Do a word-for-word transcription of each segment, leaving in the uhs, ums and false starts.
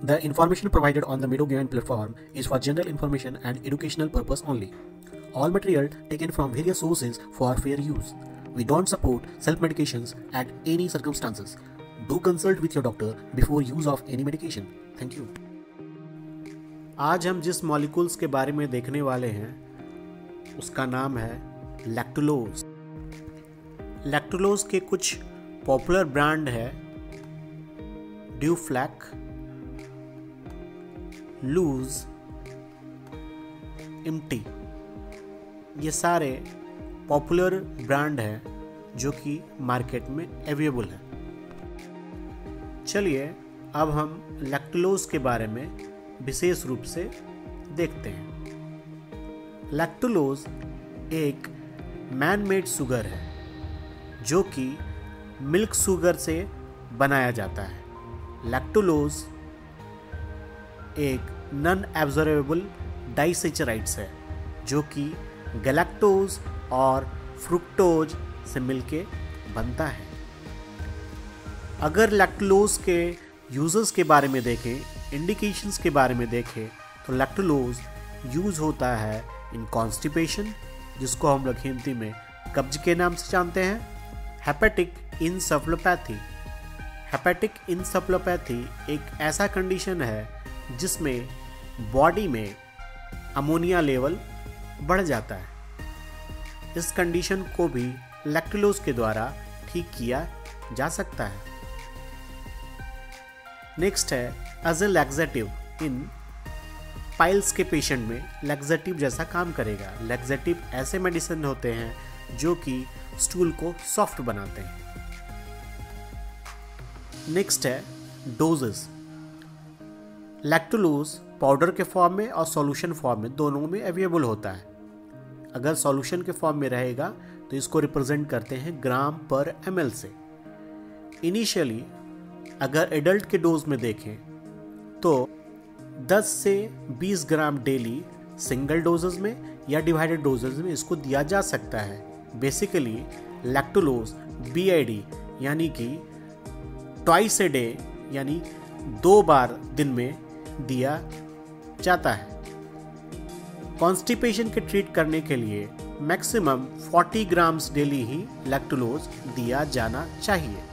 The information provided on the MeadowGain platform is for general information and educational purpose only. All material taken from various sources for fair use. We don't support self-medications at any circumstances. Do consult with your doctor before use of any medication. Thank you. आज हम जिस molecules के बारे में देखने वाले हैं उसका नाम है लैक्टुलोज। लैक्टुलोज के कुछ पॉपुलर ब्रांड है ड्यूफ्लैक, लूज, इम्टी। ये सारे पॉपुलर ब्रांड हैं जो कि मार्केट में अवेलेबल है। चलिए अब हम लैक्टुलोज के बारे में विशेष रूप से देखते हैं। लैक्टुलोज एक मैन मेड शुगर है जो कि मिल्क शुगर से बनाया जाता है। लैक्टुलोज एक नॉन एब्जॉर्बेबल डाइसेचराइड्स है जो कि गैलेक्टोज और फ्रुक्टोज से मिलके बनता है। अगर लैक्टुलोज के यूजेस के बारे में देखें, इंडिकेशंस के बारे में देखें, तो लैक्टुलोज यूज होता है इन कॉन्स्टिपेशन, जिसको हम लोग हिंदी में कब्ज के नाम से जानते हैं, हेपेटिक इंसेफलोपैथी। हेपेटिक इंसेफलोपैथी एक ऐसा कंडीशन है जिसमें बॉडी में अमोनिया लेवल बढ़ जाता है। इस कंडीशन को भी लैक्टुलोज के द्वारा ठीक किया जा सकता है। नेक्स्ट है एज ए लैक्सेटिव। इन पाइल्स के पेशेंट में लैक्सेटिव जैसा काम करेगा। लैक्सेटिव ऐसे मेडिसिन होते हैं जो कि स्टूल को सॉफ्ट बनाते हैं। नेक्स्ट है डोजेस। लैक्टुलोज पाउडर के फॉर्म में और सॉल्यूशन फॉर्म में दोनों में अवेलेबल होता है। अगर सॉल्यूशन के फॉर्म में रहेगा तो इसको रिप्रेजेंट करते हैं ग्राम पर एमएल से। इनिशियली अगर एडल्ट के डोज में देखें तो दस से बीस ग्राम डेली सिंगल डोजेस में या डिवाइडेड डोजेस में इसको दिया जा सकता है। बेसिकली लैक्टुलोज बीआईडी यानी कि ट्वाइस ए डे यानी दो बार दिन में दिया जाता है। कॉन्स्टिपेशन के ट्रीट करने के लिए मैक्सिमम चालीस ग्राम्स डेली ही लैक्टुलोज दिया जाना चाहिए।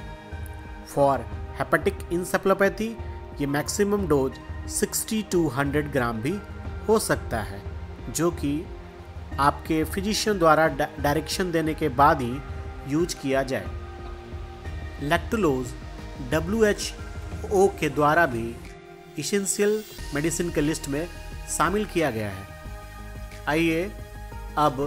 फॉर हेपेटिक इंसेफलोपैथी ये मैक्सिमम डोज साठ टू सौ ग्राम भी हो सकता है, जो कि आपके फिजिशियन द्वारा डायरेक्शन देने के बाद ही यूज किया जाए। लैक्टुलोज डब्ल्यू एच ओ के द्वारा भी इसेंशियल मेडिसिन के लिस्ट में शामिल किया गया है। आइए अब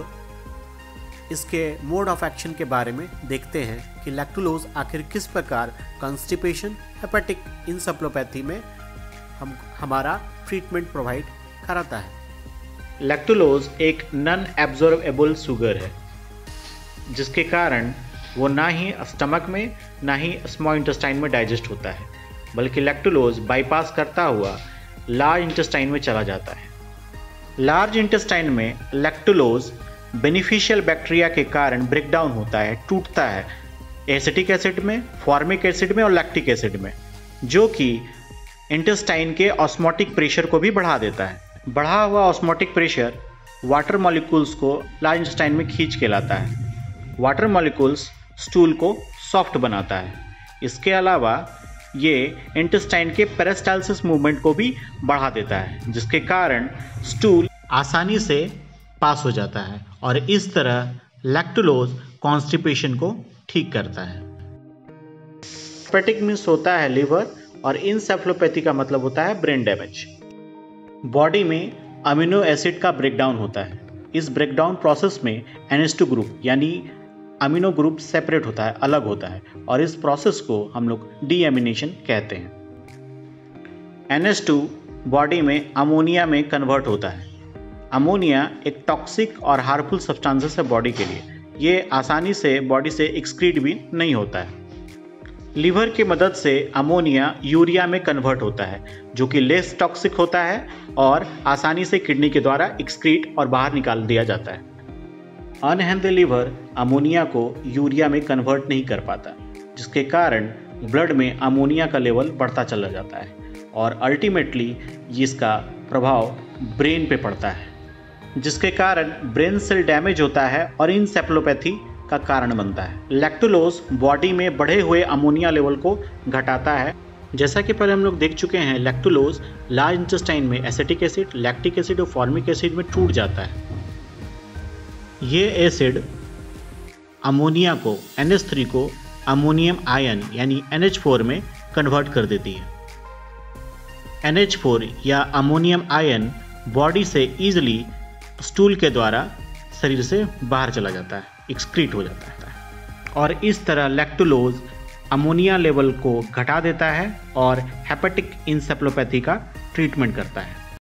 इसके मोड ऑफ एक्शन के बारे में देखते हैं कि लैक्टुलोज आखिर किस प्रकार कॉन्स्टिपेशन, हेपेटिक इंसेफलोपैथी में हम हमारा ट्रीटमेंट प्रोवाइड कराता है। लैक्टुलोज एक नॉन एब्जॉर्बेबल शुगर है जिसके कारण वो ना ही स्टमक में ना ही स्मॉल इंटेस्टाइन में डाइजेस्ट होता है, बल्कि लैक्टुलोज बाईपास करता हुआ लार्ज इंटेस्टाइन में चला जाता है। लार्ज इंटेस्टाइन में लैक्टुलोज बेनिफिशियल बैक्टीरिया के कारण ब्रेकडाउन होता है, टूटता है एसिटिक एसिड में, फॉर्मिक एसिड में और लैक्टिक एसिड में, जो कि इंटेस्टाइन के ऑस्मोटिक प्रेशर को भी बढ़ा देता है। बढ़ा हुआ ऑस्मोटिक प्रेशर वाटर मॉलिक्यूल्स को लार्ज इंटेस्टाइन में खींच के लाता है। वाटर मॉलिक्यूल्स स्टूल को सॉफ्ट बनाता है। इसके अलावा ये इंटेस्टाइन के पेरिस्टाल्सिस मूवमेंट को भी बढ़ा देता है, जिसके कारण स्टूल आसानी से पास हो जाता है और इस तरह लैक्टुलोज कॉन्स्टिपेशन को ठीक करता है। हेपेटिक मीन्स होता है लिवर और इंसेफलोपैथी का मतलब होता है ब्रेन डैमेज। बॉडी में अमीनो एसिड का ब्रेकडाउन होता है। इस ब्रेकडाउन प्रोसेस में एन एच टू ग्रुप यानी अमीनो ग्रुप सेपरेट होता है, अलग होता है, और इस प्रोसेस को हम लोग डीएमिनेशन कहते हैं। एन एच टू बॉडी में अमोनिया में कन्वर्ट होता है। अमोनिया एक टॉक्सिक और हार्मफुल सब्सटेंसेस है बॉडी के लिए। ये आसानी से बॉडी से एक्सक्रीट भी नहीं होता है। लीवर की मदद से अमोनिया यूरिया में कन्वर्ट होता है, जो कि लेस टॉक्सिक होता है और आसानी से किडनी के द्वारा एक्सक्रीट और बाहर निकाल दिया जाता है। अनहेल्दी लीवर अमोनिया को यूरिया में कन्वर्ट नहीं कर पाता, जिसके कारण ब्लड में अमोनिया का लेवल बढ़ता चला जाता है और अल्टीमेटली इसका प्रभाव ब्रेन पे पड़ता है, जिसके कारण ब्रेन सेल डैमेज होता है और इंसेफेलोपैथी का कारण बनता है। लैक्टुलोज बॉडी में बढ़े हुए अमोनिया लेवल को घटाता है। जैसा कि पहले हम लोग देख चुके हैं, लैक्टुलोज लार्ज इंटेस्टाइन में एसिटिक एसिड, लैक्टिक एसिड और फॉर्मिक एसिड में टूट जाता है। ये एसिड अमोनिया को एन एच थ्री को अमोनियम आयन यानी एन एच फोर में कन्वर्ट कर देती है। एन एच फोर या अमोनियम आयन बॉडी से ईजिली स्टूल के द्वारा शरीर से बाहर चला जाता है, एक्सक्रीट हो जाता है और इस तरह लैक्टुलोज अमोनिया लेवल को घटा देता है और हेपेटिक इंसेफेलोपैथी का ट्रीटमेंट करता है।